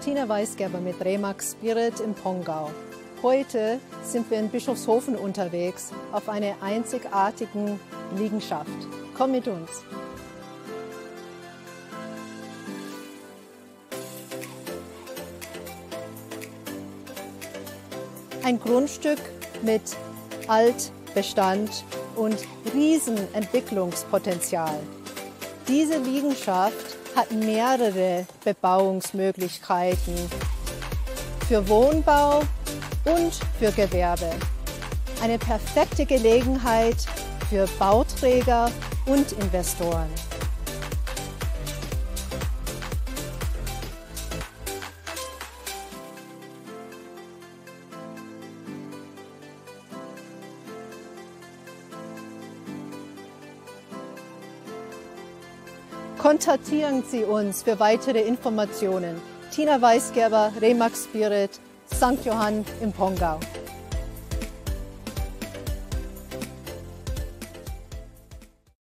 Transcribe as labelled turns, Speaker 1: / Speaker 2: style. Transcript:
Speaker 1: Tina Weisgerber mit Remax Spirit in Pongau. Heute sind wir in Bischofshofen unterwegs auf einer einzigartigen Liegenschaft. Komm mit uns! Ein Grundstück mit Altbestand und Riesenentwicklungspotenzial. Diese Liegenschaft hat mehrere Bebauungsmöglichkeiten für Wohnbau und für Gewerbe. Eine perfekte Gelegenheit für Bauträger und Investoren. Kontaktieren Sie uns für weitere Informationen. Tina Weisgerber, Remax Spirit, St. Johann im Pongau.